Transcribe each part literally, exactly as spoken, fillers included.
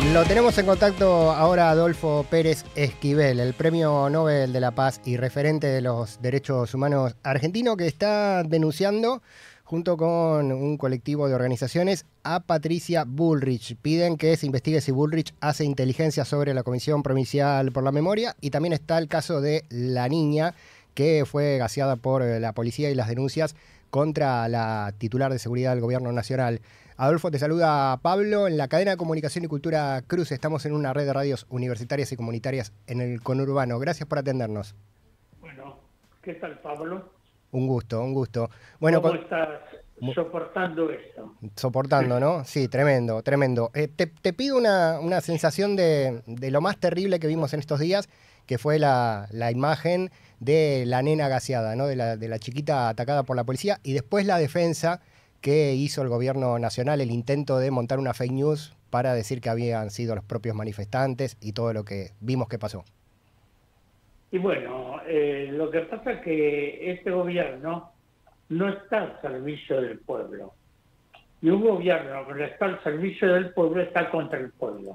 Lo tenemos en contacto ahora Adolfo Pérez Esquivel, el Premio Nobel de la Paz y referente de los derechos humanos argentino, que está denunciando, junto con un colectivo de organizaciones, a Patricia Bullrich. Piden que se investigue si Bullrich hace inteligencia sobre la Comisión Provincial por la Memoria, y también está el caso de la niña que fue gaseada por la policía y las denuncias contra la titular de seguridad del Gobierno Nacional. Adolfo, te saluda Pablo. En la cadena de comunicación y cultura Cruz estamos en una red de radios universitarias y comunitarias en el conurbano. Gracias por atendernos. Bueno, ¿qué tal, Pablo? Un gusto, un gusto. Bueno, ¿Cómo con... estás soportando esto? Soportando, ¿no? Sí, tremendo, tremendo. Eh, te, te pido una, una sensación de, de lo más terrible que vimos en estos días, que fue la, la imagen de la nena gaseada, ¿no? De la, de la chiquita atacada por la policía, y después la defensa que hizo el gobierno nacional, el intento de montar una fake news para decir que habían sido los propios manifestantes y todo lo que vimos que pasó. Y bueno, eh, lo que pasa es que este gobierno no está al servicio del pueblo. Y un gobierno que no está al servicio del pueblo está contra el pueblo.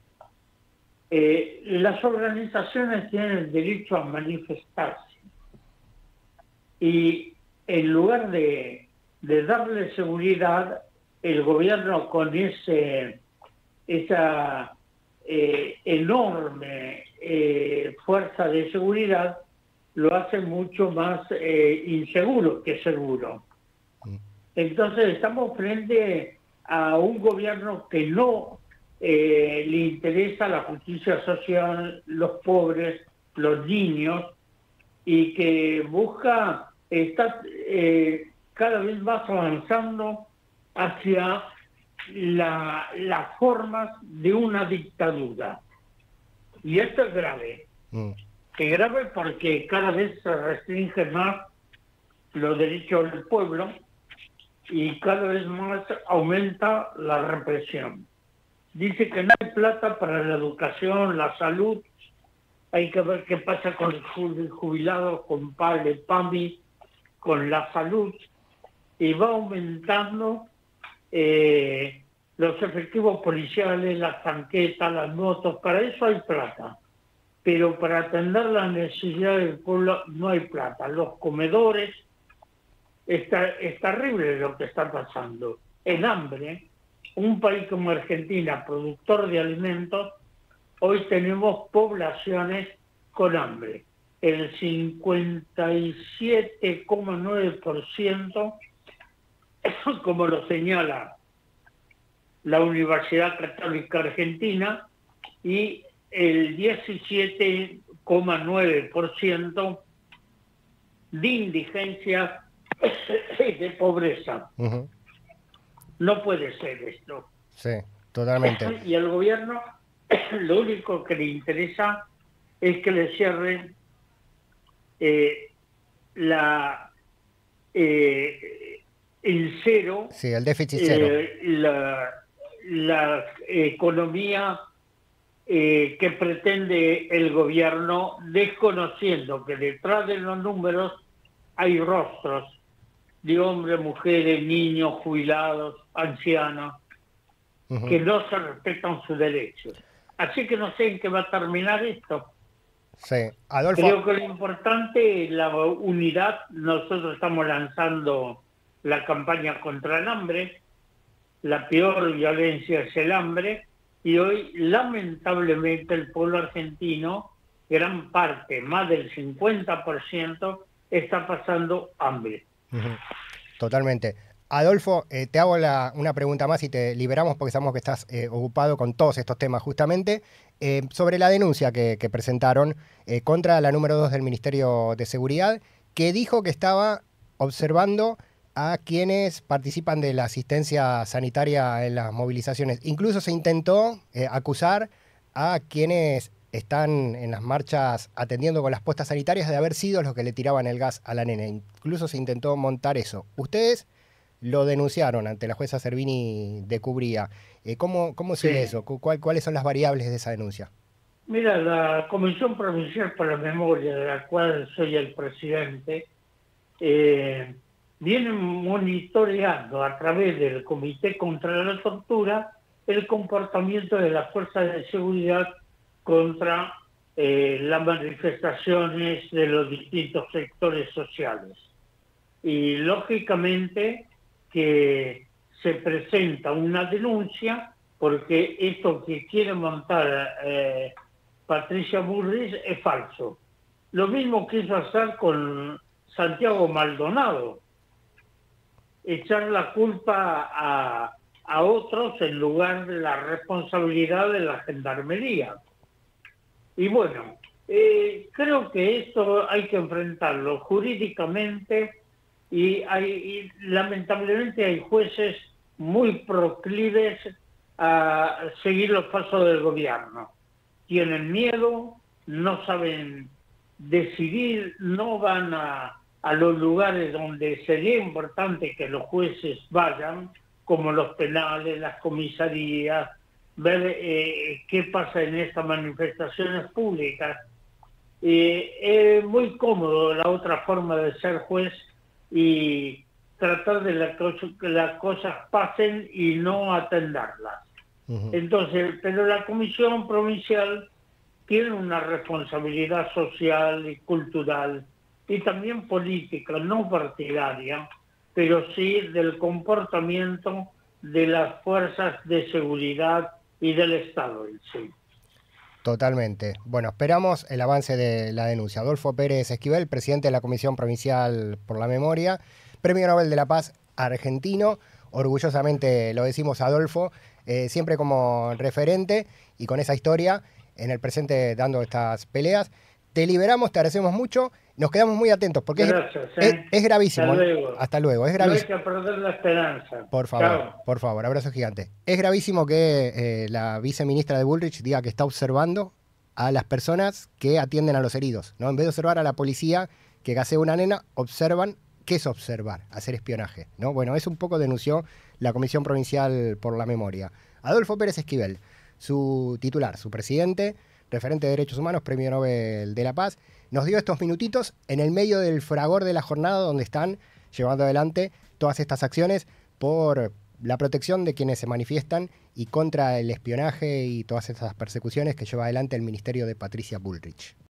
Eh, las organizaciones tienen el derecho a manifestarse. Y en lugar de, de darle seguridad, el gobierno con ese, esa eh, enorme eh, fuerza de seguridad lo hace mucho más eh, inseguro que seguro. Entonces estamos frente a un gobierno que no eh, le interesa la justicia social, los pobres, los niños, y que busca, está eh, cada vez más avanzando hacia la, las formas de una dictadura. Y esto es grave. Mm. Es grave porque cada vez se restringen más los derechos del pueblo y cada vez más aumenta la represión. Dice que no hay plata para la educación, la salud. Hay que ver qué pasa con el jubilado, con Pale, PAMI, con la salud. Y va aumentando eh, los efectivos policiales, las tanquetas, las motos. Para eso hay plata. Pero para atender las necesidades del pueblo no hay plata. Los comedores, está, es terrible lo que está pasando. El hambre, un país como Argentina, productor de alimentos, hoy tenemos poblaciones con hambre. El cincuenta y siete coma nueve por ciento, como lo señala la Universidad Católica Argentina, y el diecisiete coma nueve por ciento de indigencia y de pobreza. Uh-huh. No puede ser esto. Sí, totalmente. Y al gobierno lo único que le interesa es que le cierren eh, la eh, el cero, sí, el déficit cero, eh, la, la economía eh, que pretende el gobierno, desconociendo que detrás de los números hay rostros de hombres, mujeres, niños, jubilados, ancianos, uh-huh, que no se respetan sus derechos. Así que no sé en qué va a terminar esto. Sí, Adolfo. Creo que lo importante es la unidad. Nosotros estamos lanzando la campaña contra el hambre. La peor violencia es el hambre. Y hoy, lamentablemente, el pueblo argentino, gran parte, más del cincuenta por ciento, está pasando hambre. Uh-huh. Totalmente. Adolfo, eh, te hago la, una pregunta más y te liberamos porque sabemos que estás eh, ocupado con todos estos temas justamente. Eh, sobre la denuncia que, que presentaron eh, contra la número dos del Ministerio de Seguridad, que dijo que estaba observando a quienes participan de la asistencia sanitaria en las movilizaciones. Incluso se intentó eh, acusar a quienes están en las marchas atendiendo con las postas sanitarias de haber sido los que le tiraban el gas a la nena. Incluso se intentó montar eso. Ustedes lo denunciaron ante la jueza Servini de Cubría. Eh, ¿Cómo, cómo sigue sí. eso? ¿Cuál, ¿Cuáles son las variables de esa denuncia? Mira, la Comisión Provincial por la Memoria, de la cual soy el presidente, eh, viene monitoreando a través del Comité contra la Tortura el comportamiento de las fuerzas de seguridad contra eh, las manifestaciones de los distintos sectores sociales. Y lógicamente que se presenta una denuncia porque esto que quiere montar eh, Patricia Bullrich es falso. Lo mismo quiso hacer con Santiago Maldonado, echar la culpa a, a otros en lugar de la responsabilidad de la gendarmería. Y bueno, eh, creo que esto hay que enfrentarlo jurídicamente y, hay, y lamentablemente hay jueces muy proclives a seguir los pasos del gobierno. Tienen miedo, no saben decidir, no van a, a los lugares donde sería importante que los jueces vayan, como los penales, las comisarías, ver eh, qué pasa en estas manifestaciones públicas. Eh, es muy cómodo la otra forma de ser juez y tratar de la cosa, que las cosas pasen y no atenderlas. Uh-huh. Entonces, pero la Comisión Provincial tiene una responsabilidad social y cultural y también política, no partidaria, pero sí del comportamiento de las fuerzas de seguridad y del Estado en sí. Totalmente. Bueno, esperamos el avance de la denuncia. Adolfo Pérez Esquivel, presidente de la Comisión Provincial por la Memoria, Premio Nobel de la Paz argentino, orgullosamente lo decimos Adolfo, eh, siempre como referente y con esa historia en el presente dando estas peleas. Te liberamos, te agradecemos mucho, nos quedamos muy atentos porque Gracias, es, eh. es, es gravísimo. Hasta luego. Hasta luego, es gravísimo. No hay que perder la esperanza. Por favor, Chao. por favor, abrazo gigante. Es gravísimo que eh, la viceministra de Bullrich diga que está observando a las personas que atienden a los heridos, ¿no? En vez de observar a la policía que gasea una nena, observan. ¿Qué es observar? Hacer espionaje, ¿no? Bueno, eso un poco denunció la Comisión Provincial por la Memoria. Adolfo Pérez Esquivel, su titular, su presidente, referente de Derechos Humanos, Premio Nobel de la Paz, nos dio estos minutitos en el medio del fragor de la jornada donde están llevando adelante todas estas acciones por la protección de quienes se manifiestan y contra el espionaje y todas esas persecuciones que lleva adelante el ministerio de Patricia Bullrich.